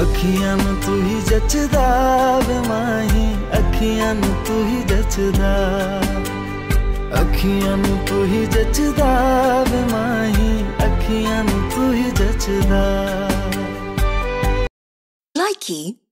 अखियां नू तू ही जचदा वे माही, अखियां नू तू ही जचदा, अखियां नू तू ही जचदा वे माही, अखियां नू तू ही जचदा। Likey